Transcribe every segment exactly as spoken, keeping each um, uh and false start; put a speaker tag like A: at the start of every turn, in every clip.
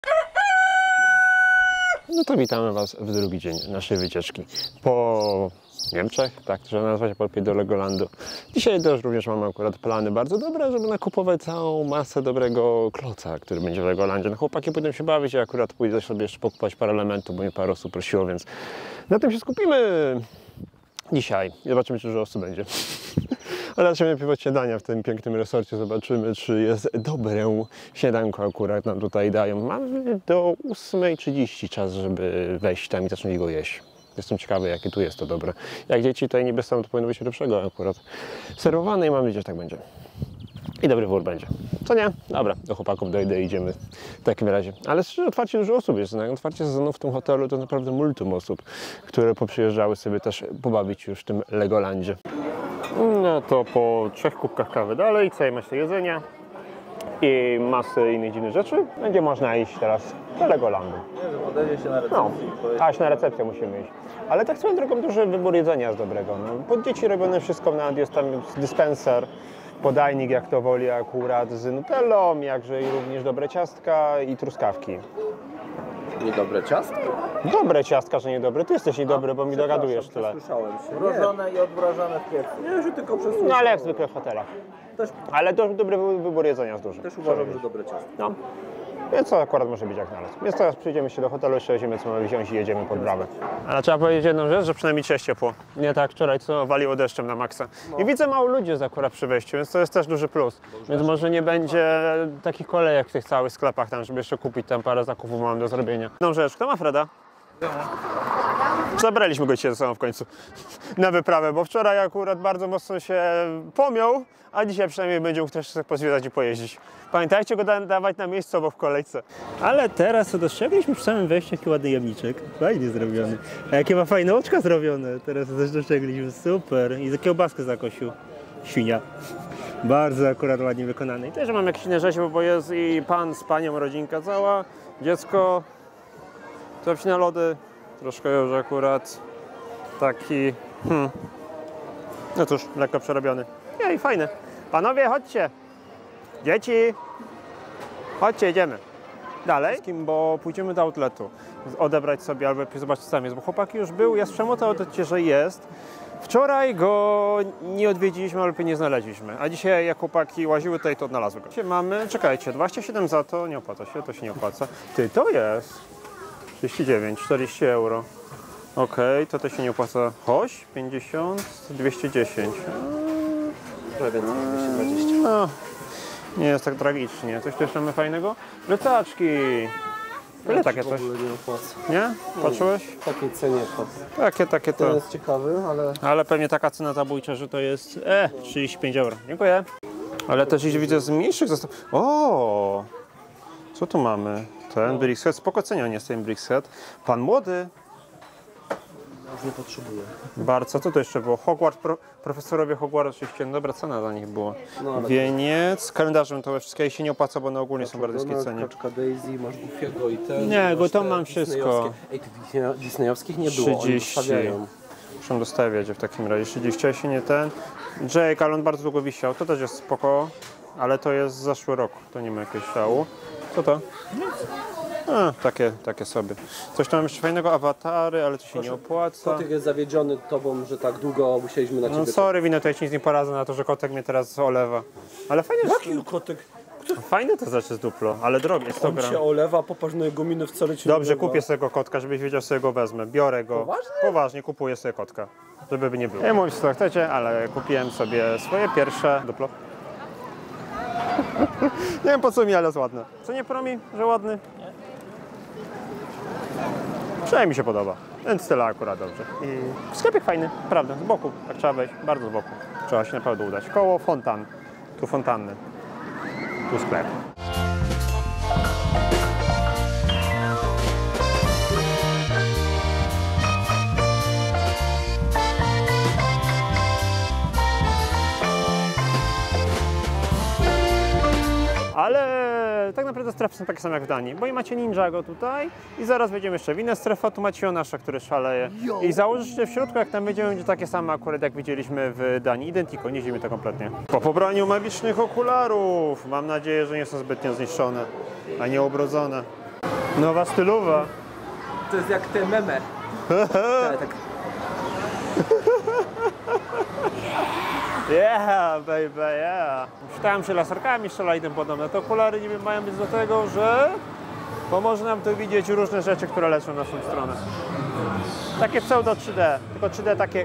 A: No to witamy Was w drugi dzień naszej wycieczki po Niemczech, tak trzeba nazwać, po do Legolandu. Dzisiaj też również mamy akurat plany bardzo dobre, żeby nakupować całą masę dobrego kloca, który będzie w Legolandzie. No chłopaki pójdą się bawić, ja akurat pójdę sobie jeszcze pokupować parę elementów, bo mnie parę osób prosiło, więc na tym się skupimy dzisiaj. Zobaczymy, czy dużo osób będzie. Ale raczej najpierw śniadania w tym pięknym resorcie. Zobaczymy, czy jest dobre śniadanko akurat nam tutaj dają. Mamy do ósmej trzydzieści czas, żeby wejść tam i zacząć go jeść. Jestem ciekawy, jakie tu jest to dobre. Jak dzieci tutaj niby są, to powinno być lepszego akurat serwowane i mam nadzieję, że tak będzie. I dobry wór będzie. Co nie? Dobra, do chłopaków dojdę i idziemy w takim razie. Ale szczerze, otwarcie dużo osób jest. Na otwarcie sezonu w tym hotelu to naprawdę multum osób, które poprzyjeżdżały sobie też pobawić już w tym Legolandzie. No to po trzech kubkach kawy dalej, całej masy jedzenia i masy innych dziwnych rzeczy będzie można iść teraz do Legolandu.
B: Odejdzie się na recepcję.
A: No, aż na recepcję musimy iść. Ale tak swoją drogą duży wybór jedzenia jest dobrego. No, pod dzieci robione wszystko, nawet jest tam dyspenser, podajnik jak to woli akurat z nutellą, jakże i również dobre ciastka i truskawki.
B: Niedobre ciasto?
A: Dobre ciastka, że niedobre. Ty jesteś niedobry, bo mi dogadujesz tyle.
B: Słyszałem się. Mrożone i odmrażane w piecu. Nie, że tylko przesłyszałem.
A: No ale jak zwykle w hotelach.
B: Też,
A: Ale to dobry wybór jedzenia jest duży.
B: też uważam, że dobre ciasto.
A: No. Więc to akurat może być jak nalazł. Więc teraz przyjdziemy się do hotelu, jeszcze weźmiemy co mamy wziąć i jedziemy pod bramę. Ale trzeba powiedzieć jedną rzecz, że przynajmniej dzisiaj jest ciepło. Nie tak wczoraj, co waliło deszczem na maksa. No. I widzę mało ludzi jest akurat przy wejściu, więc to jest też duży plus. Więc może nie będzie takich kolejek w tych całych sklepach tam, żeby jeszcze kupić tam parę zakupów mam do zrobienia. Jedną rzecz, kto ma Freda? Zabraliśmy go dzisiaj ze sobą w końcu na wyprawę, bo wczoraj akurat bardzo mocno się pomiął, a dzisiaj przynajmniej będzie mógł też pozwiedzać i pojeździć. Pamiętajcie go da dawać na miejscu obok w kolejce. Ale teraz to dostrzegliśmy przy samym wejściu taki ładny jamniczek. Fajnie zrobiony. A jakie ma fajne oczka zrobione. Teraz też dostrzegliśmy. Super. I za kiełbaskę zakosił. Świnia. Bardzo akurat ładnie wykonane. I też mam jakieś inne rzeczy, bo jest i pan z panią, rodzinka cała, dziecko. To wcina lody. Troszkę już akurat taki, hmm, no cóż, lekko przerobiony. Ej, fajny. Panowie, chodźcie. Dzieci, chodźcie, jedziemy. Dalej, bo pójdziemy do outletu odebrać sobie albo zobaczyć co tam jest, bo chłopaki już był, ja słyszałem o to outlecie, że jest. Wczoraj go nie odwiedziliśmy, ale nie znaleźliśmy, a dzisiaj jak chłopaki łaziły tutaj, to odnalazły go. Dzisiaj mamy, czekajcie, dwadzieścia siedem za to, nie opłaca się, to się nie opłaca. Ty, to jest trzydzieści dziewięć, czterdzieści euro. Okej, okay, to to się nie opłaca. Chodź, pięćdziesiąt, dwieście dziesięć.
B: Trochę więcej, dwieście dwadzieścia.
A: No, nie jest tak tragicznie. Coś tu jeszcze mamy fajnego? Plecaczki. Ile takie coś?
B: Nie opłaca.
A: Nie? Patrzyłeś?
B: W takiej cenie opłaca.
A: Takie, takie to.
B: To jest ciekawy, ale...
A: Ale pewnie taka cena zabójcza, że to jest e, trzydzieści pięć euro. Dziękuję. Ale też widzę z mniejszych zestaw. O! Co tu mamy? Ten Brickhead, spoko cenianie jest ten Brickhead. Pan młody.
B: Już nie potrzebuję.
A: Bardzo, co to jeszcze było? Hogwarts, pro, profesorowie Hogwarts, oczywiście dobra cena dla nich była.
B: No,
A: Wieniec, kalendarzem to we wszystkie się nie opłaca, bo one ogólnie są bardzo niskie cenie.
B: Kaczka Daisy, masz Goofiego i ten.
A: Nie, go to mam wszystko.
B: Ej, tu disneyowskich nie było,
A: trzydzieści. Muszę dostawiać w takim razie. trzydzieści, a się nie ten. Jake, ale on bardzo długo wisiał, to też jest spoko, ale to jest z zeszły rok, to nie ma jakiegoś szału. Co to? A, takie, takie sobie. Coś tam jeszcze fajnego, awatary, ale to się Proszę, nie opłaca.
B: Kotek jest zawiedziony tobą, że tak długo musieliśmy na ciebie...
A: No sorry, winę, to ja ci nic nie poradzę na to, że kotek mnie teraz olewa. Ale fajnie,
B: Jaki
A: że...
B: kotek?
A: Fajne to rzeczy z duplo, ale drogie, sto gram.
B: On się olewa, popatrz na jego minę, wcale ci
A: Dobrze,
B: nie
A: kupię sobie kotka, żebyś wiedział, sobie go wezmę. Biorę go.
B: Poważnie?
A: Poważnie, kupuję sobie kotka. Żeby nie było. Nie mówić co chcecie, ale kupiłem sobie swoje pierwsze duplo. Nie wiem po co mi, ale jest ładne. Co nie promi, że ładny? Nie. Przynajmniej mi się podoba. Więc tyle akurat dobrze. I sklepik fajny, prawda, z boku. Tak trzeba wejść, bardzo z boku. Trzeba się naprawdę udać. Koło fontan. Tu fontanny. Tu sklep. Ale tak naprawdę strefy są takie same jak w Danii, bo i macie Ninjago tutaj i zaraz wejdziemy jeszcze w inne strefy, tu macie Jonasza, który szaleje. I założycie w środku, jak tam będziemy, będzie takie same akurat jak widzieliśmy w Danii. Identico, nie dziwimy to kompletnie. Po pobraniu magicznych okularów, mam nadzieję, że nie są zbytnio zniszczone, a nie ubrudzone. Nowa stylowa.
B: To jest jak te meme. tak, tak.
A: Yeah, baby, yeah. Czytałem się laserkami, strzelali tym podobne. Te okulary niby mają być do tego, że pomoże nam tu widzieć różne rzeczy, które lecą na naszą stronę. Takie pseudo trzy D, tylko trzy D takie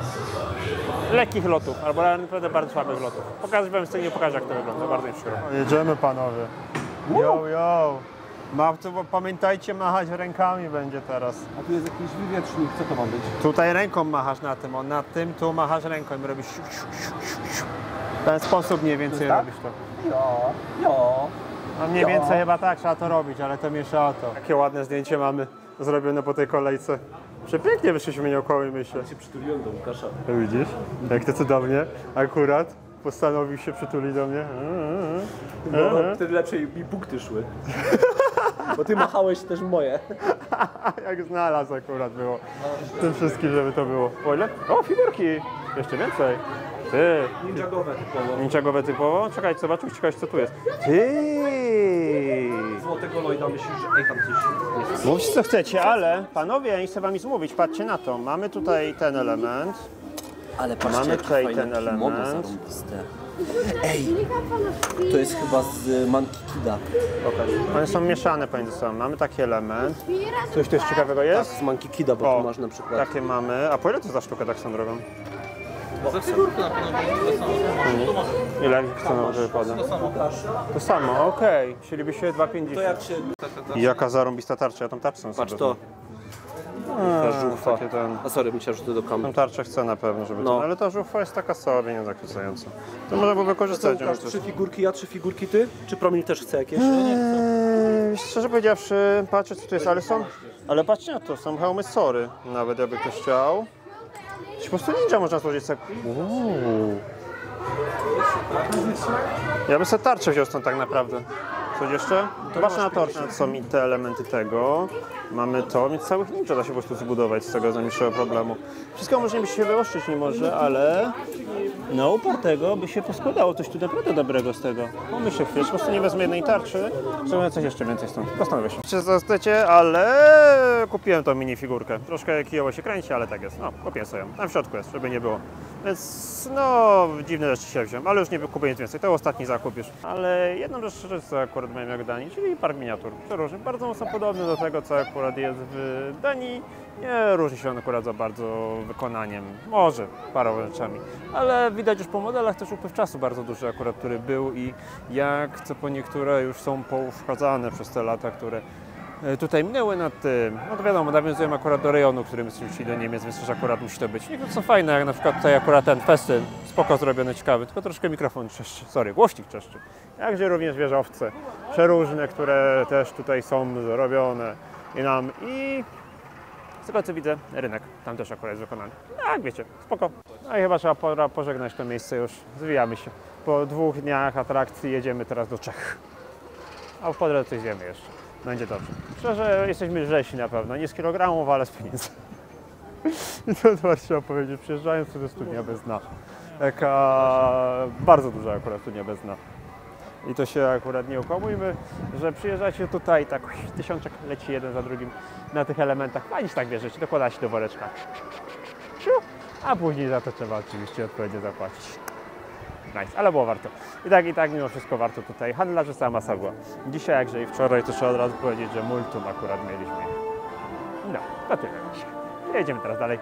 A: lekkich lotów, albo naprawdę bardzo słabych lotów. Pokażę wam scenie, nie pokażę jak to wygląda, bardzo mi przykro. Jedziemy panowie. Yo, yo. Ma, to, pamiętajcie, machać rękami będzie teraz.
B: A tu jest jakiś wywietrznik, co to ma być?
A: Tutaj ręką machasz na tym, o, na tym tu machasz ręką i robisz siu, siu, siu, siu, siu. W ten sposób mniej więcej
B: tak?
A: robisz to.
B: Jo, jo.
A: No mniej więcej chyba tak trzeba to robić, ale to miesza o to. Jakie ładne zdjęcie mamy zrobione po tej kolejce. Przepięknie wyszliśmy naokoło, myślę.
B: Ja się przytuliłem do Łukasza.
A: To widzisz? Jak to cudownie. Akurat postanowił się przytulić do mnie.
B: No, wtedy lepiej mi punkty szły. Bo ty machałeś też moje.
A: Jak znalazł akurat było. Tym wszystkim, żeby to było. O, ile? O, figurki! Jeszcze więcej. Ty.
B: Ninjagowe typowo.
A: Ninjagowe typowo? Czekaj, zobaczyć, ciekawe co tu jest. Ty.
B: Złotego Lloyda myślisz, że ej tam coś jest.
A: Mówcie co chcecie, ale panowie, ja nie chcę wam nic mówić, patrzcie na to. Mamy tutaj ten element.
C: Ale patrzcie,
A: Mamy
C: jakie
A: tutaj
C: fajne
A: ten element.
C: kimono zarąbiste. Ej, to jest chyba z Monkey Kida.
A: Pokaż. One są mieszane pomiędzy sobą. Mamy taki element. Coś tu jeszcze ciekawego jest?
C: Z Monkey Kida, bo
A: O,
C: tu masz na przykład.
A: takie mamy. A po ile to za sztukę tak są drogą?
D: Za figurkę na pewno będzie to samo. To może.
A: Ile cena wypada?
D: To samo.
A: To samo, okej. Chcielibyście dwa pięćdziesiąt.
C: To jak się...
A: I jaka zarąbista tarcza, ja tą tarczę sobie
C: Patrz to.
A: Ta
C: żuchwa.
A: Takie ten...
C: A sorry, myślałem, że to do
A: Tą
C: kamery.
A: tarczę chcę na pewno, żeby
C: No.
A: ten, ale ta żuchwa jest taka sobie, nie zachwycająca. To można by wykorzystać.
C: Łukasz, trzy figurki, ja trzy figurki, ty? Czy Promil też chce jakieś?
A: Eee, szczerze powiedziawszy, patrzę co tu jest, ale są, ale patrzcie na to, są hełmy Sory, nawet jakby ktoś chciał. Po prostu ninja można złożyć sobie. Uuu. Ja bym sobie tarczę wziął stąd tak naprawdę. Coś jeszcze? Patrz na to, są i te elementy tego. Mamy to, więc całych ninja da się po prostu zbudować z tego bez najmniejszego problemu. Wszystko może by się wyoszczyć nie może, ale na upartego by się poskładało coś tu naprawdę dobrego z tego. Pomyśl chwilę, po prostu nie wezmę jednej tarczy, zrobię coś jeszcze więcej stąd. Postanowię się. Czy co chcecie, ale kupiłem tą minifigurkę. Troszkę kijowo się kręci, ale tak jest. No, kupiłem sobie ją. Tam w środku jest, żeby nie było. Więc no, dziwne rzeczy się wziąłem, ale już nie kupię nic więcej. To ostatni zakup już. Ale jedną rzecz, co akurat miałem jak Danii, czyli park miniatur. Przeróżny, bardzo mocno podobny do tego, co akurat jest w Danii. Nie różni się on akurat za bardzo wykonaniem, może paroma rzeczami, ale widać już po modelach też upływ czasu bardzo duży akurat, który był i jak co po niektóre już są powchadzane przez te lata, które tutaj minęły nad tym. No to wiadomo, nawiązują akurat do rejonu, którym jesteśmy szli do Niemiec, więc też akurat musi to być. Niektóre są fajne, jak na przykład tutaj akurat ten festyn, spoko zrobiony, ciekawy, tylko troszkę mikrofon czeszczy, sorry, głośnik czeszczy. Jakże również wieżowce, przeróżne, które też tutaj są zrobione i nam i z tego co widzę, rynek tam też akurat jest wykonany. Tak, wiecie, spoko. No i chyba trzeba pora pożegnać to miejsce już. Zwijamy się. Po dwóch dniach atrakcji jedziemy teraz do Czech. A po drodze coś zjemy jeszcze. Będzie dobrze. Szczerze, jesteśmy lżejsi na pewno. Nie z kilogramów, ale z pieniędzy. I to chyba trzeba powiedzieć, przyjeżdżając tu do studnia bez dna. Taka bardzo duża akurat studnia bez dna. I to się akurat nie okłamujmy, że przyjeżdżacie tutaj, tak tysiączek leci jeden za drugim na tych elementach, fajnie się tak bierzecie, dokłada się do woreczka, a później za to trzeba oczywiście odpowiednio zapłacić. Nice, ale było warto. I tak, i tak mimo wszystko warto tutaj. Handlarzy sama masa była. Dzisiaj, jakże i wczoraj, to trzeba od razu powiedzieć, że multum akurat mieliśmy. No, to tyle dzisiaj. Jedziemy teraz dalej.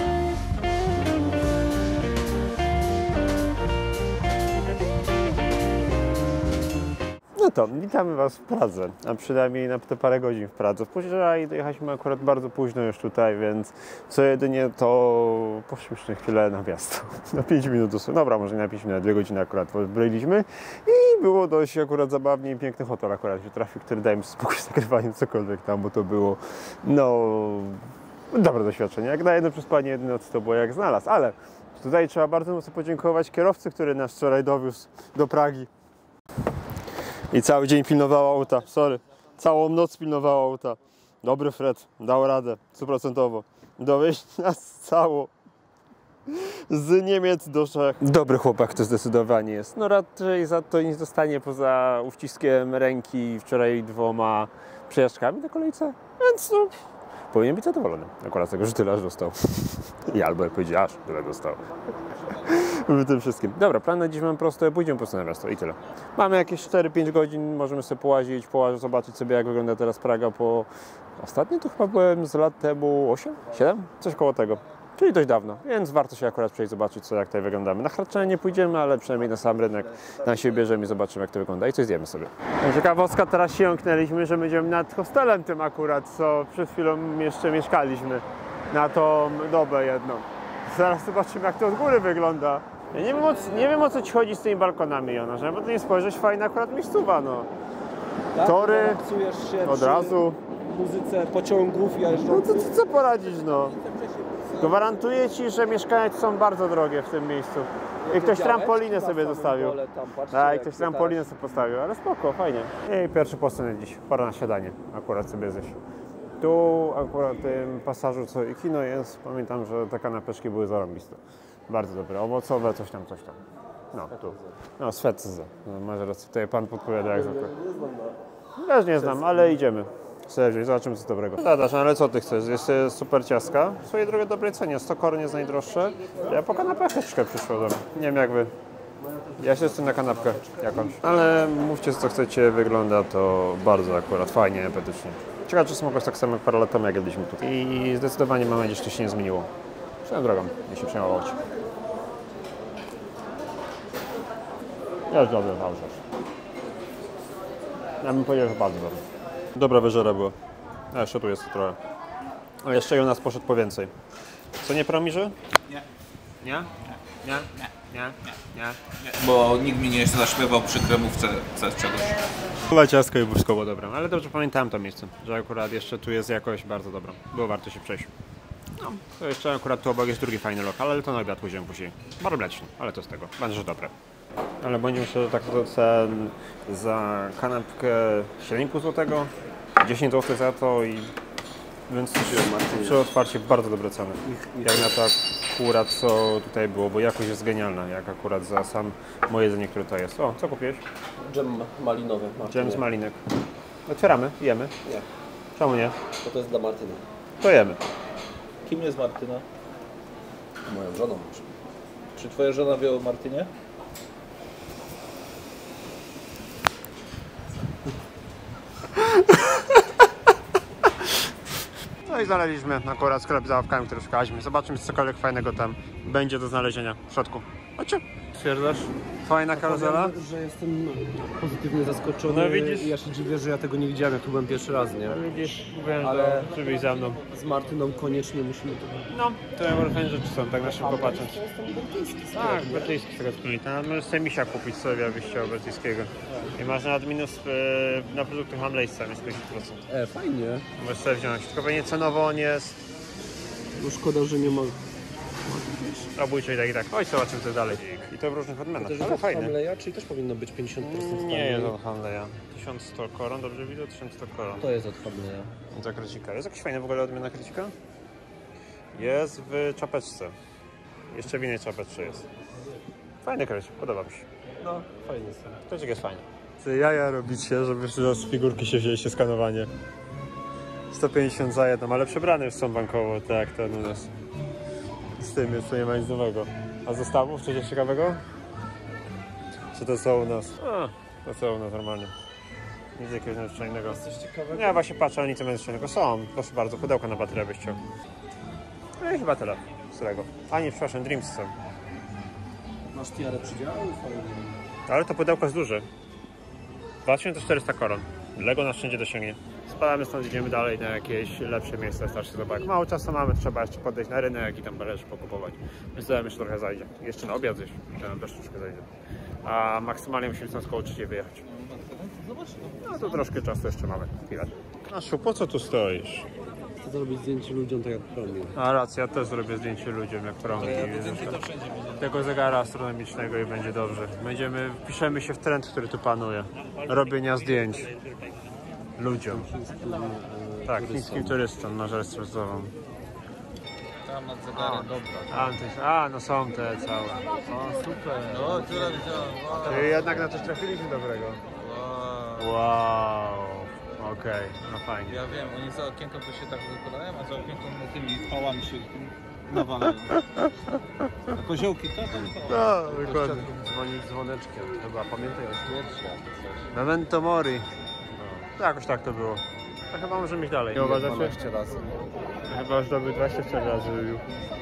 A: No to, witamy Was w Pradze, a przynajmniej na te parę godzin w Pradze. Wczoraj dojechaliśmy akurat bardzo późno już tutaj, więc co jedynie to poszliśmy chwilę na miasto. Na pięć minut dosłownie, dobra, może nie na pięć minut, na dwie godziny akurat byliśmy i było dość akurat zabawnie i piękny hotel akurat się trafił, który daje mi spokój z nagrywaniem cokolwiek tam, bo to było, no, dobre doświadczenie. Jak na jedno przespanie, jedyne nocy to było jak znalazł, ale tutaj trzeba bardzo mocno podziękować kierowcy, który nas wczoraj dowiózł do Pragi. I cały dzień pilnowało auta, sorry, całą noc pilnowało auta. Dobry Fred, dał radę, stuprocentowo. Dowieźć nas cało z Niemiec do Czech. Dobry chłopak to zdecydowanie jest. No raczej za to nic dostanie poza uściskiem ręki wczoraj dwoma przejażdżkami na kolejce, więc no, powinien być zadowolony. Akurat z tego, że tyle aż dostał. I albo jak powiedział, aż tyle dostał. W tym wszystkim. Dobra, plan na dziś mam prosto, pójdziemy po prostu na miasto i tyle. Mamy jakieś cztery pięć godzin, możemy sobie połazić, połazić, zobaczyć sobie, jak wygląda teraz Praga po... Ostatnio to chyba byłem z lat temu osiem? siedem? Coś koło tego. Czyli dość dawno, więc warto się akurat przejść, zobaczyć, co, jak tutaj wyglądamy. Na Hradczanie nie pójdziemy, ale przynajmniej na sam rynek tam się bierzemy i zobaczymy, jak to wygląda i coś zjemy sobie. Ciekawostka, teraz się jąknęliśmy, że będziemy nad hostelem tym akurat, co przed chwilą jeszcze mieszkaliśmy. Na tą dobę jedną. Zaraz zobaczymy, jak to od góry wygląda. Ja nie wiem, o, nie wiem, o co ci chodzi z tymi balkonami, Jonasz, bo to nie spojrzeć, fajna akurat miejscowa, no.
B: Tak?
A: Tory,
B: Relaksujesz się
A: od
B: przy
A: razu.
B: muzyce pociągów
A: No
B: jeżdżących.
A: to, to co poradzić, no. Gwarantuję ci, że mieszkania są bardzo drogie w tym miejscu. I ktoś trampolinę sobie zostawił. Tak, i ktoś trampolinę sobie postawił, ale spoko, fajnie. I pierwszy postenek dziś, pora na śniadanie, akurat sobie zjeść. Tu akurat w tym pasażu, co i kino jest, pamiętam, że te kanapeczki były zarąbiste. Bardzo dobre, owocowe, coś tam, coś tam. No, tu. No, Swetze. No, masz rację, tutaj pan podpowiada jak zwykle. Też nie znam, ale idziemy. Serio, zobaczymy co dobrego. Dadasz, no ale co ty chcesz? Jest super ciastka. W swojej drogie dobrej cenie. sto koron jest najdroższe. Ja po kanapę troszeczkę przyszłem. Nie wiem jak wy. Ja się jestem na kanapkę jakąś. Ale mówcie co chcecie, wygląda to bardzo akurat fajnie, apetycznie. Ciekawe czy smakość tak samo jak parę lat temu jak jedliśmy tu. I zdecydowanie mam nadzieję, że to się nie zmieniło. Swoją drogą, nie się przejmować. Jest dobry fałszerz. Ja bym powiedział, że bardzo dobry. Dobra wyżera była. A jeszcze tu jest trochę. A jeszcze i u nas poszedł po więcej. Co nie promiży?
D: Nie.
A: Nie? Nie? Nie? Nie? Nie?
D: Bo nikt mi nie zaśpiewał przy kremówce z czegoś.
A: Chyba ciastko i buszko było dobre, ale dobrze pamiętałem to miejsce, że akurat jeszcze tu jest jakoś bardzo dobra. Było warto się przejść. No, to jeszcze akurat tu obok jest drugi fajny lokal, ale to na obiad pójdziemy później. Bardzo mleczny, ale to z tego. Będzie, że dobre. Ale bądźmy szczerzy, tak to cen za kanapkę siedem i pół złotego, dziesięć złotych za to i... Więc przy otwarciu bardzo dobre ceny. Jak na to akurat co tutaj było, bo jakość jest genialna, jak akurat za sam moje jedzenie, które to jest. O, co kupiłeś?
C: Dżem malinowy.
A: Dżem z malinek. Otwieramy, jemy.
C: Nie,
A: Czemu nie?
C: bo to jest dla Martyny.
A: To jemy.
B: Kim jest Martyna?
C: Moją żoną.
B: Czy twoja żona wie o Martynie?
A: No i znaleźliśmy akurat sklep z zabawkami, który szukaliśmy. Zobaczymy, czy cokolwiek fajnego tam będzie do znalezienia w środku. Chodźcie. Stwierdzasz? Fajna karuzela?
E: Że jestem pozytywnie zaskoczony.
A: No widzisz?
E: I ja się dziwię, że ja tego nie widziałem, jak tu byłem pierwszy raz, nie?
A: Widzisz, mówiłem,
E: Ale-
A: że żebyś za mną.
E: Z Martyną koniecznie musimy to...
A: No, to różne rzeczy są, tak na szybko patrząc. Tak, brytyjski z tego wspólnika. No, możesz sobie misia kupić sobie wyjścia brytyjskiego. I masz nawet minus e, na produkty Hamlejsa, jest pięćdziesiąt procent.
E: E, fajnie.
A: Możesz sobie wziąć, tylko pewnie cenowo on jest
E: No szkoda, że nie ma...
A: obójczo i tak i tak. Chodź zobaczymy co dalej. I to w różnych odmianach, ale fajne.
E: Hamleja, czyli też powinno być pięćdziesiąt procent
A: Nie jest od Hamleja. tysiąc sto koron, dobrze widzę? tysiąc sto koron.
E: To jest od Hamleja.
A: Za krecika. Jest jakaś fajna w ogóle odmiana krecika? Jest w czapeczce. Jeszcze w innej czapeczce jest. Fajny krecik, podoba mi się.
E: No, fajnie jest.
A: Krecik jest fajny. Co jaja robicie, żeby z figurki się wzięliście skanowanie? sto pięćdziesiąt za jedną, ale przebrane już są bankowo, tak, ten u nas. Z tym jest, to nie ma nic nowego. A zestawów coś ciekawego? Czy to są u nas? A, to są u nas normalnie. Nic jakiegoś nadzwyczajnego.
E: Coś ciekawego?
A: Nie, właśnie patrzę, oni nic nadzwyczajnego są. Proszę bardzo, pudełka na baterię byś chciał. No i chyba tyle z którego. A nie, przepraszam, Dreams są.
E: Masz tiarę przydziału? Fajnie.
A: Ale to pudełko jest duże. dwa tysiące czterysta koron. Lego nas wszędzie dosięgnie. Spadamy stąd, idziemy dalej na jakieś lepsze miejsca, starszy zobacz. Mało czasu mamy, trzeba jeszcze podejść na rynek i tam parę rzeczy pokupować. Więc to nam jeszcze trochę zajdzie. Jeszcze na obiad zjeść, to nam też troszkę zajdzie. A maksymalnie musimy stąd koło trzeciej wyjechać. No to troszkę czasu jeszcze mamy. Chwilę. Aszu, po co tu stoisz?
E: Chcę zrobić zdjęcie ludziom tak jak promień.
A: A racja, ja też zrobię zdjęcie ludziom, jak prągi. Tego zegara astronomicznego i będzie dobrze. Będziemy, wpiszemy się w trend, który tu panuje. Robienia zdjęć ludziom. Tak, chińskim turystom na rzecz stresową.
D: Tam nad zegarem, dobra.
A: A, to- a, no są te całe.
D: O, super. No, tyle widziałem. Wow.
A: Czyli jednak na coś trafiliśmy dobrego.
D: Wow.
A: Wow. Okej, no fajnie.
D: Ja wiem, oni za okienko to się tak wypadają, a za okienko tymi pałami się nawalają. A koziołki to to nie pałają.
A: No, dokładnie.
E: Dzwonić dzwoneczkiem. Chyba pamiętaj o śmierci. jak coś.
A: Memento mori. No. Jakoś tak to było. A chyba możemy iść dalej. Nie uważacie?
E: dwanaście razy.
A: Chyba już doby dwadzieścia cztery razy wybił.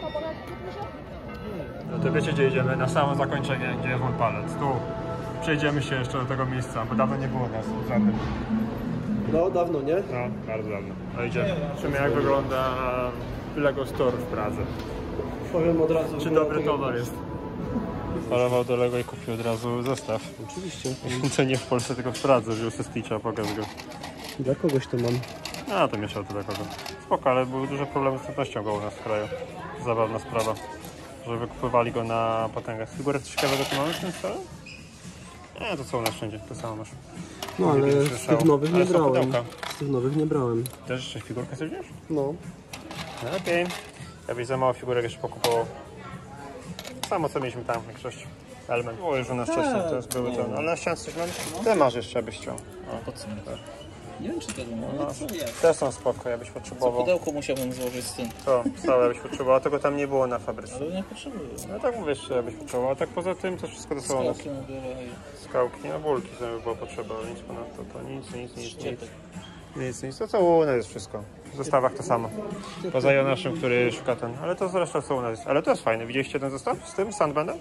A: No to wiecie gdzie idziemy? Na samo zakończenie, gdzie jest mój palec. Tu. Przejdziemy się jeszcze do tego miejsca, bo dawno nie było nas żadnym.
E: No, dawno, nie?
A: No, bardzo dawno. No idziemy. Zobaczymy jak wygląda Lego Store w Pradze.
E: Powiem od razu.
A: Czy dobry towar jest? Palował do Lego i kupił od razu zestaw.
E: Oczywiście.
A: Co nie w Polsce, tylko w Pradze. Wziął se Stitcha, pokaż go.
E: Dla kogoś to mam.
A: A, to mieszał to dla kogo. Spoko, ale były duże problemy z płatnością go u nas w kraju. Zabawna sprawa. Że wykupywali go na potęgę. Figurę coś ciekawego tu mamy w tym stole? Nie, to co u nas wszędzie, to samo masz.
E: No, ale
A: Widzisz,
E: z
A: słyszał.
E: tych nowych
A: Ale
E: nie
A: są
E: brałem.
A: pudełka.
E: Z tych nowych nie brałem.
A: Też jeszcze figurkę sobie wziąć?
E: No.
A: No okej. Ja byś za mało figurek jeszcze pokupował. Samo co mieliśmy tam, większość. Element. Było już u nas wcześniej, to jest były ten. Ale na ściance coś mam? Ty masz jeszcze, abyś chciał.
D: Po co mi to? Nie wiem czy tego mam,
A: No,
D: ale co jest?
A: te są spoko, ja byś potrzebował.
D: Pudełko musiałbym złożyć z tym,
A: To, całe byś potrzebował, tego tam nie było na fabryce.
D: ale nie potrzebuję.
A: No tak mówię, że byś potrzebował, a tak poza tym to wszystko to są u nas.
D: Skałki nabiera i
A: Skałki, no bulki sobie by było potrzeba, ale nic ponadto, to nic, nic, nic, nic.
D: szczypy.
A: Nic, nic, to co u nas jest wszystko. W zestawach to samo. Poza Jonaszem, który szuka ten, ale to zresztą co u nas jest. Ale to jest fajne, widzieliście ten zestaw z tym Sandmanem?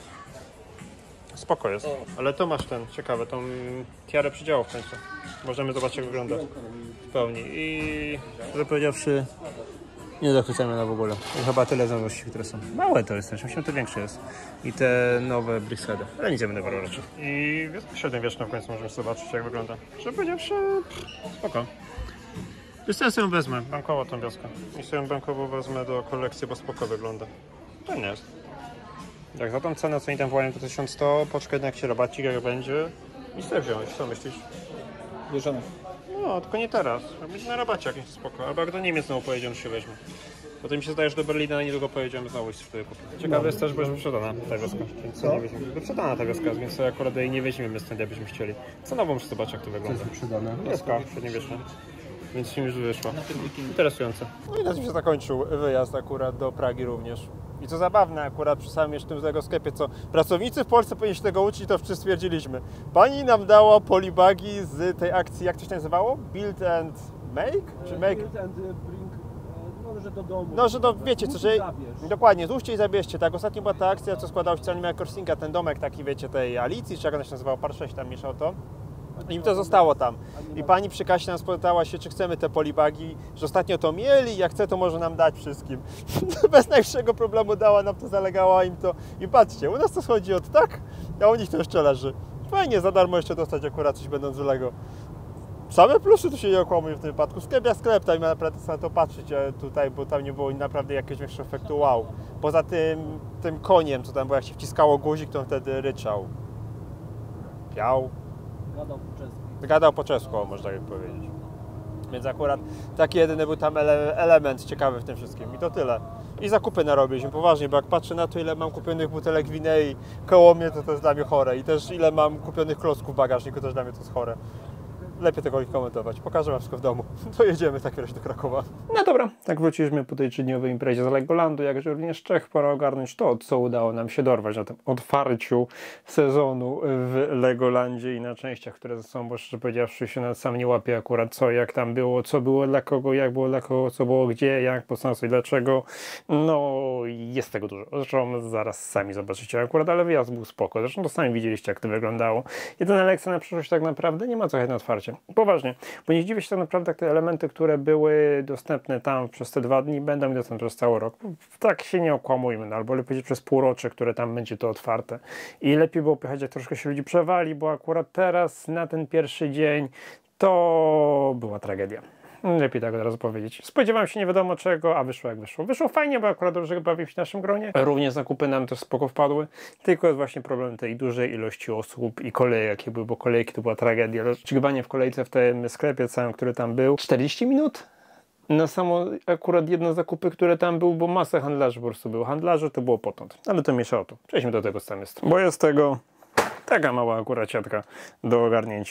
A: Spoko jest, ale to masz ten, ciekawe, tą tiarę przydziałów w końcu. Możemy zobaczyć jak wygląda w pełni i że powiedziawszy nie zachwycamy na w ogóle. I chyba tyle z nowości, które są. Małe to jest też, myślę, że to większe jest. I te nowe Bricksheady, ale nic nie będę brał raczej. I wioskę średniowieczną w końcu możemy zobaczyć jak wygląda. Że powiedziawszy, spoko. Wiesz co, ja sobie ją wezmę, bankowo tą wioskę. I sobie ją bankowo wezmę do kolekcji, bo spoko wygląda. To nie jest. Jak za tą cenę, co oni tam wołają, to tysiąc sto, poczekaj na jakiś rabacik, jak będzie i sobie wziąć, co myślisz?
D: Bierzemy.
A: No, tylko nie teraz, będzie na rabacie jakimś spoko, albo jak do Niemiec znowu pojedziemy, się weźmie. Potem mi się zdaje, że do Berlina niedługo pojedziemy znowu i sobie kupić. Ciekawe jest też, bo jest wyprzedana ta wioska, więc co? Nie weźmiemy. Wyprzedana ta wioska, więc sobie akurat jej nie weźmiemy stąd, jakbyśmy chcieli. Cenową muszę zobaczyć, jak to wygląda.
E: Przydane.
A: Wioska średniowieczna. Więc im już wyszła. Interesujące. No i na tym się zakończył wyjazd akurat do Pragi również. I co zabawne akurat przy samym jeszcze tym tego sklepie, co pracownicy w Polsce powinni się tego uczyć, to wszyscy stwierdziliśmy. Pani nam dała polibagi z tej akcji, jak to się nazywało? Build and Make? Czy Make?
E: Build and bring, no, że do domu.
A: No, że to wiecie co, że...
E: Zabierz.
A: Dokładnie, złóżcie i zabierzcie. Tak, ostatnio była ta akcja, co składał oficjalnie Michael Korsinga, ten domek taki, wiecie, tej Alicji, czy jak ona się nazywała, Par sześć tam mieszał to. I im to zostało tam. I pani przy kasie nam spytała się, czy chcemy te polibagi, że ostatnio to mieli, jak chce, to może nam dać wszystkim. Bez najmniejszego problemu dała nam to, zalegała im to. I patrzcie, u nas to schodzi od tak, a u nich to jeszcze leży. Fajnie, za darmo jeszcze dostać akurat coś będąc z Lego. Same plusy tu się nie okłamują w tym wypadku. Sklep jak sklep, tam naprawdę na to patrzeć tutaj, bo tam nie było naprawdę jakiegoś większego efektu wow. Poza tym, tym koniem, co tam było, jak się wciskało guzik, to on wtedy ryczał. Piał.
E: Gadał po czesku.
A: Gadał po czesku, o, można tak powiedzieć. Więc akurat taki jedyny był tam ele element ciekawy w tym wszystkim. I to tyle. I zakupy narobiliśmy, poważnie, bo jak patrzę na to, ile mam kupionych butelek winei koło mnie, to to jest dla mnie chore. I też ile mam kupionych klocków w bagażniku, też dla mnie to jest chore. Lepiej tego nie komentować. Pokażę wam wszystko w domu. To jedziemy tak razie do Krakowa. No dobra, tak wróciliśmy po tej trzydniowej imprezie z Legolandu, jakże również Czech, pora ogarnąć to, co udało nam się dorwać na tym otwarciu sezonu w Legolandzie i na częściach, które ze sobą, bo szczerze powiedziawszy się nawet sam nie łapię akurat co, jak tam było, co było dla kogo, jak było dla kogo, co było gdzie, jak, po sensu i dlaczego. No, jest tego dużo. Zresztą zaraz sami zobaczycie akurat, ale wyjazd był spoko. Zresztą to sami widzieliście, jak to wyglądało. Jedyna lekcja na przyszłość tak naprawdę nie ma co jechać na otwarcie. Poważnie, bo nie zdziwię się tak naprawdę, jak te elementy, które były dostępne tam przez te dwa dni, będą mi dostępne przez cały rok. Tak się nie okłamujmy, no, albo lepiej powiedzieć przez półrocze, które tam będzie to otwarte. I lepiej było pojechać, jak troszkę się ludzi przewali, bo akurat teraz, na ten pierwszy dzień, to była tragedia. Lepiej tak od razu powiedzieć. Spodziewałem się nie wiadomo czego, a wyszło jak wyszło. Wyszło fajnie, bo akurat dobrze bawił się w naszym gronie. Również zakupy nam też spoko wpadły. Tylko jest właśnie problem tej dużej ilości osób i kolejek, jakie były, bo kolejki to była tragedia. Oczekiwanie w kolejce w tym sklepie całym, który tam był, czterdzieści minut? Na samo akurat jedno zakupy, które tam był, bo masa handlarzy po prostu było. Handlarzy to było potąd. Ale to mieszało to. Przejdźmy do tego, co tam jest. Bo jest tego taka mała akurat siatka do ogarnięcia.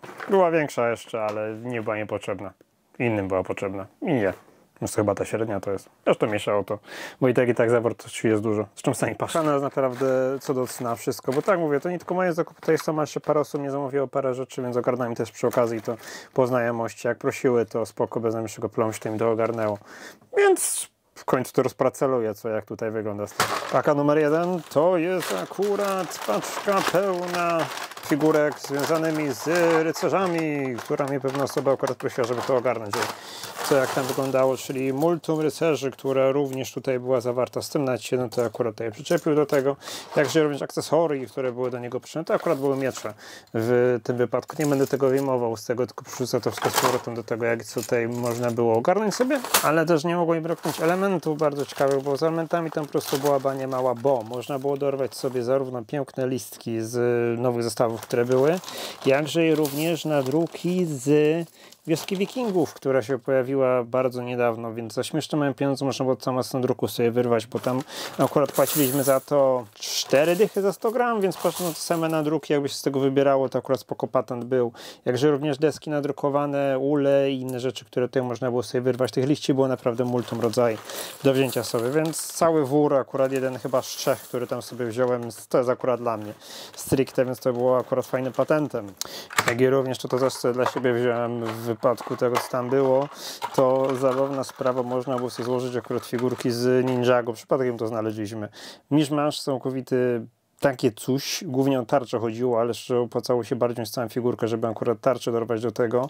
A: Była większa jeszcze, ale nie była niepotrzebna. Innym była potrzebna. I nie. Więc chyba ta średnia to jest. Zresztą mieszało to. Bo i tak i tak zawartości jest dużo. Zresztą sami patrzę. Jest naprawdę co do cna wszystko. Bo tak mówię, to nie tylko moje zakupy. Tutaj sama jeszcze parę osób mnie zamówiło parę rzeczy, więc ogarnąłem też przy okazji to po znajomości. Jak prosiły, to spoko, bez najmniejszego plomb się mi to ogarnęło. Więc w końcu to rozpraceluję, co jak tutaj wygląda. Paka numer jeden to jest akurat paczka pełna figurek związanymi z rycerzami, która mnie pewna osoba akurat prosiła, żeby to ogarnąć. Co jak tam wyglądało, czyli multum rycerzy, która również tutaj była zawarta z tym nacie, no to akurat tutaj przyczepił do tego, jakże również akcesorii, które były do niego przyczyny, to akurat były miecze w tym wypadku. Nie będę tego wyjmował z tego, tylko przerzucę to wszystko z powrotem do tego, jak tutaj można było ogarnąć sobie, ale też nie mogło mi braknąć elementów bardzo ciekawych, bo z elementami tam po prostu była bania mała, bo można było dorwać sobie zarówno piękne listki z nowych zestawów, które były, jakże i również nadruki z Wioski Wikingów, która się pojawiła bardzo niedawno, więc za śmieszne moje pieniądze można było całą masę druku sobie wyrwać, bo tam akurat płaciliśmy za to cztery dychy za sto gram, więc patrząc na te same nadruki, jakby się z tego wybierało, to akurat spoko patent był. Jakże również deski nadrukowane, ule i inne rzeczy, które tutaj można było sobie wyrwać. Tych liści było naprawdę multum rodzaj do wzięcia sobie, więc cały wór, akurat jeden chyba z trzech, który tam sobie wziąłem, to jest akurat dla mnie stricte, więc to było akurat fajnym patentem. Jak i również to, to też sobie dla siebie wziąłem w wypadku tego, co tam było, to zabawna sprawa, można było sobie złożyć akurat figurki z Ninjago, przypadkiem to znaleźliśmy. Miszmasz całkowity, takie coś, głównie o tarczę chodziło, ale jeszcze opłacało się bardziej z całą figurkę, żeby akurat tarczę dorwać do tego.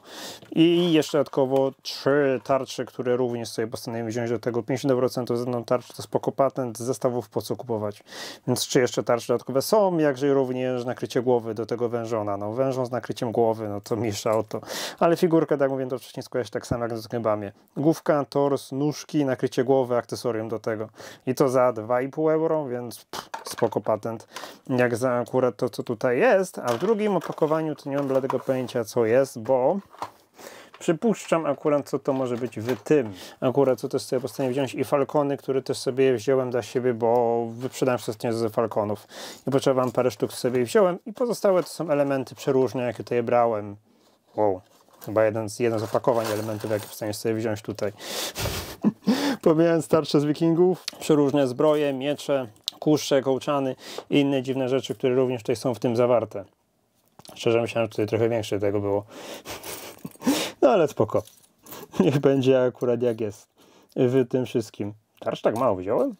A: I jeszcze dodatkowo trzy tarcze, które również sobie postanowiłem wziąć do tego. pięćdziesiąt procent z jedną tarczą to spoko patent, zestawów po co kupować. Więc trzy jeszcze tarcze dodatkowe są, jakże również nakrycie głowy do tego wężona. No wężon z nakryciem głowy, no to mniejsza o to. Ale figurkę, tak mówię, to wcześniej składa się tak samo jak z gębami. Główka, tors, nóżki, nakrycie głowy, akcesorium do tego. I to za dwa i pół euro, więc pff, spoko patent. Jak za akurat to, co tutaj jest, a w drugim opakowaniu to nie mam bladego pojęcia, co jest, bo przypuszczam akurat, co to może być w tym. Akurat co też sobie postanowiłem wziąć i falkony, które też sobie wziąłem dla siebie, bo wyprzedałem wszystkie ze falkonów. I potrzebowałem parę sztuk, sobie wziąłem i pozostałe to są elementy przeróżne, jakie tutaj brałem. Wow, chyba jeden z, jedno z opakowań elementów, jakie w stanie sobie wziąć tutaj. Pomijając tarcze z wikingów, przeróżne zbroje, miecze, kusze, kołczany i inne dziwne rzeczy, które również tutaj są w tym zawarte. Szczerze myślałem, że tutaj trochę większe tego było. No ale spoko. Niech będzie akurat jak jest w tym wszystkim. Tarcz tak mało wziąłem?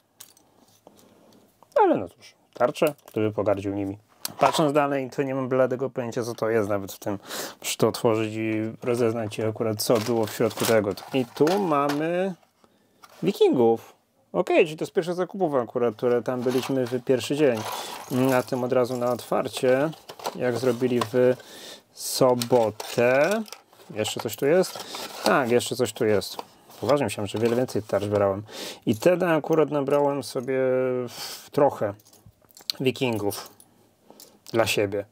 A: Ale no cóż, tarcze, kto by pogardził nimi. Patrząc dalej, to nie mam bladego pojęcia, co to jest nawet w tym. Muszę to otworzyć i rozeznać akurat, co było w środku tego. I tu mamy wikingów. Okej, okay, czyli to jest pierwsze zakupów akurat, które tam byliśmy w pierwszy dzień. Na tym od razu na otwarcie, jak zrobili w sobotę. Jeszcze coś tu jest? Tak, jeszcze coś tu jest. Poważnie myślałem, że wiele więcej tarcz brałem. I wtedy akurat nabrałem sobie trochę wikingów dla siebie.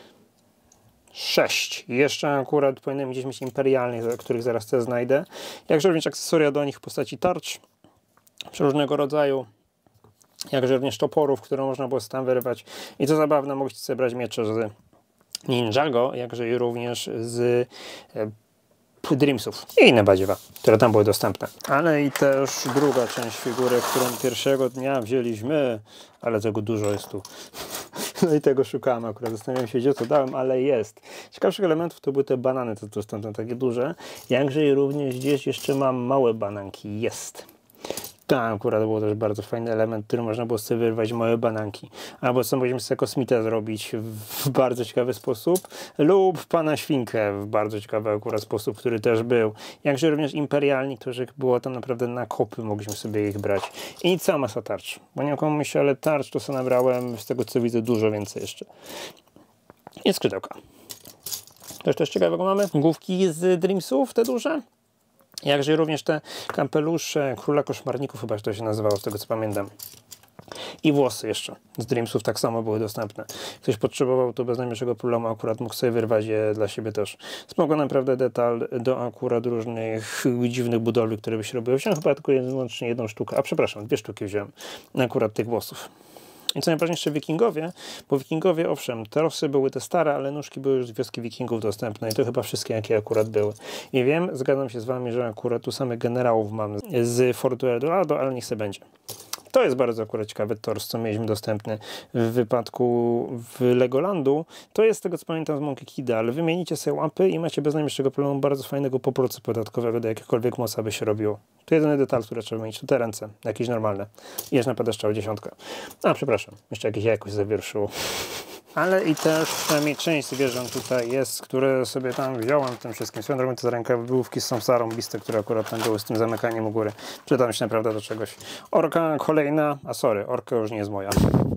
A: Sześć. Jeszcze akurat powinienem gdzieś mieć imperialnych, których zaraz też znajdę. Jakże również akcesoria do nich w postaci tarcz różnego rodzaju, jakże również toporów, które można było tam wyrwać. I co zabawne, mogliście sobie brać miecze z Ninjago, jakże i również z e, Dreamsów i inne badziewa, które tam były dostępne. Ale i też druga część figurek, którą pierwszego dnia wzięliśmy, ale tego dużo jest tu. No i tego szukałem akurat, zastanawiam się, gdzie to dałem, ale jest. Ciekawszych elementów to były te banany, to tu są takie duże. Jakże i również gdzieś jeszcze mam małe bananki, jest. Tam akurat był też bardzo fajny element, który można było sobie wyrwać małe bananki. Albo co mogliśmy sobie kosmitę zrobić w bardzo ciekawy sposób. Lub pana świnkę w bardzo ciekawy akurat sposób, który też był. Jakże również imperialni, których było tam naprawdę na kopy, mogliśmy sobie ich brać. I cała masa tarcz. Bo nie mam myśli, ale tarcz to sobie nabrałem, z tego co widzę, dużo więcej jeszcze. I skrzydełka. Też też ciekawego mamy. Główki z Dreamsów, te duże. Jakże również te kampelusze Króla Koszmarników, chyba to się nazywało, z tego co pamiętam. I włosy jeszcze z Dreamsów tak samo były dostępne. Ktoś potrzebował, to bez najmniejszego problemu akurat mógł sobie wyrwać je dla siebie też. Spoko naprawdę detal do akurat różnych dziwnych budowli, które by się robiły. Wziąłem chyba tylko wyłącznie jedną sztukę, a przepraszam, dwie sztuki wziąłem akurat tych włosów. I co najważniejsze, wikingowie, bo wikingowie, owszem, trosy były te stare, ale nóżki były już z wioski wikingów dostępne i to chyba wszystkie, jakie akurat były. I wiem, zgadzam się z wami, że akurat tu samych generałów mam z Fortu Eldorado, ale niech se będzie. To jest bardzo akurat ciekawy tors, co mieliśmy dostępny w wypadku w Legolandu. To jest z tego, co pamiętam z Monkey Kida, ale wymienicie sobie łapy i macie bez najmniejszego problemu bardzo fajnego poprocu podatkowego do jakichkolwiek mocy, aby się robiło. To jedyny detal, który trzeba mieć. To te ręce, jakieś normalne. I jeszcze napada strzał dziesiątka. A, przepraszam, jeszcze jakieś jakoś zawierszyło. Ale i też przynajmniej część zwierząt tutaj jest, które sobie tam wziąłem w tym wszystkim. Swoją drogą te rękawicki są zarąbiste, które akurat tam były z tym zamykaniem u góry. Przydam się naprawdę do czegoś. Orka kolejna, a sorry, orka już nie jest moja.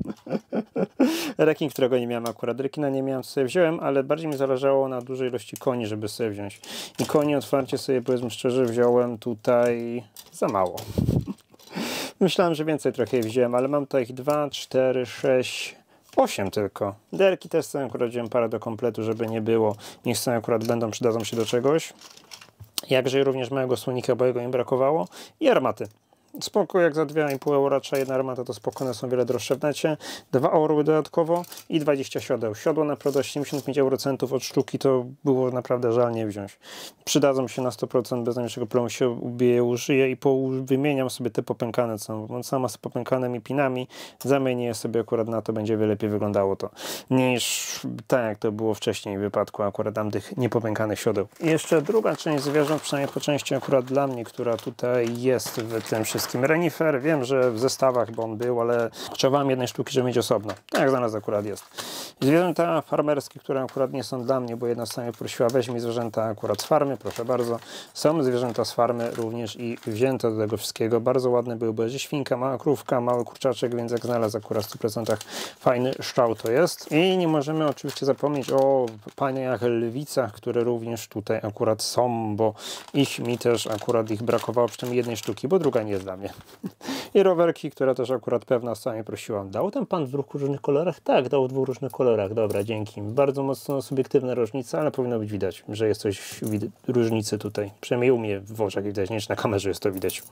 A: Rekin, którego nie miałem akurat. Rekina nie miałem, sobie wziąłem, ale bardziej mi zależało na dużej ilości koni, żeby sobie wziąć. I koni otwarcie sobie, powiedzmy szczerze, wziąłem tutaj za mało. Myślałem, że więcej trochę wziąłem, ale mam tutaj dwa, cztery, sześć... osiem tylko. Derki też sobie akurat wziąłem parę do kompletu, żeby nie było. Niech sobie akurat będą, przydadzą się do czegoś. Jakże również małego słonika, bo jego im brakowało. I armaty. Spoko, jak za dwa i pół euro, jedna armata to spokojne, są wiele droższe w necie. dwa orły dodatkowo i dwadzieścia siodeł. Siodło naprawdę siedemdziesiąt pięć eurocentów od sztuki, to było naprawdę żal nie wziąć. Przydadzą się na sto procent, bez najmniejszego problemu się ubiję, użyję i po, wymieniam sobie te popękane, co on sama z popękanymi pinami, zamienię je sobie akurat na to, będzie wiele lepiej wyglądało to, niż tak jak to było wcześniej w wypadku akurat tam tych niepopękanych siodeł. I jeszcze druga część zwierząt, przynajmniej po części akurat dla mnie, która tutaj jest w tym wszystkim. Renifer, wiem, że w zestawach, bo on był, ale potrzebowałem jednej sztuki, żeby mieć osobno. Tak jak znalazł akurat jest. Zwierzęta farmerskie, które akurat nie są dla mnie, bo jedna z samych prosiła, weź mi zwierzęta akurat z farmy, proszę bardzo. Są zwierzęta z farmy również i wzięte do tego wszystkiego. Bardzo ładne były, bo świnka, mała krówka, mały kurczaczek, więc jak znalazł akurat w stu procentach fajny szczał to jest. I nie możemy oczywiście zapomnieć o paniach lwicach, które również tutaj akurat są, bo ich mi też akurat ich brakowało przy tym jednej sztuki, bo druga nie jest dla mnie. I rowerki, które też akurat pewna sami prosiłam. Dał ten pan w dwóch różnych kolorach? Tak, dał w dwóch różnych kolorach. Dobra, dzięki. Bardzo mocno subiektywna różnica, ale powinno być widać, że jest coś różnicy tutaj. Przynajmniej u mnie w oczach widać, nie na kamerze jest to widać.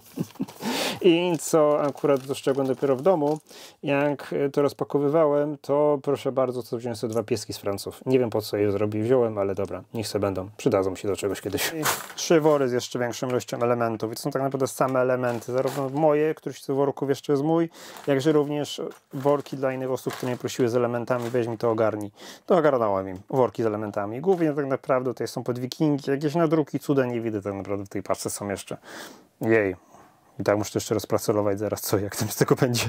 A: I co akurat dostrzegłem dopiero w domu, jak to rozpakowywałem, to proszę bardzo, co wziąłem sobie dwa pieski z Franców. Nie wiem po co je zrobił, wziąłem, ale dobra, niech se będą. Przydadzą się do czegoś kiedyś. I trzy wory z jeszcze większą ilością elementów. I to są tak naprawdę same elementy, zarówno moje, któryś z tych worków jeszcze jest mój, jakże również worki dla innych osób, które mnie prosiły z elementami, weź mi to ogarnij. To ogarnąłem im, worki z elementami. Głównie tak naprawdę tutaj są pod wikingi, jakieś nadruki, cuda nie widzę tak naprawdę w tej paczce są jeszcze. Jej. I tak muszę to jeszcze rozpracować zaraz, co, jak tam z tego będzie.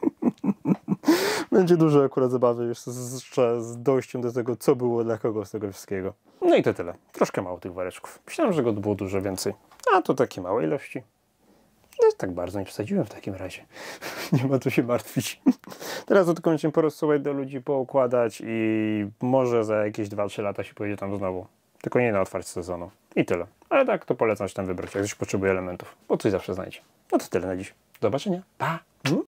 A: Będzie dużo akurat zabawy jeszcze z, z dojściem do tego, co było dla kogo z tego wszystkiego. No i to tyle. Troszkę mało tych woreczków. Myślałem, że go było dużo więcej. A to takie małe ilości. No tak bardzo nie przesadziłem w takim razie. Nie ma tu się martwić. Teraz to tylko się porozsuwać do ludzi, poukładać i może za jakieś dwa trzy lata się pojedzie tam znowu. Tylko nie na otwarcie sezonu. I tyle. Ale tak, to polecam się tam wybrać, jak ktoś potrzebuje elementów. Bo coś zawsze znajdzie. No to tyle na dziś. Do zobaczenia. Pa!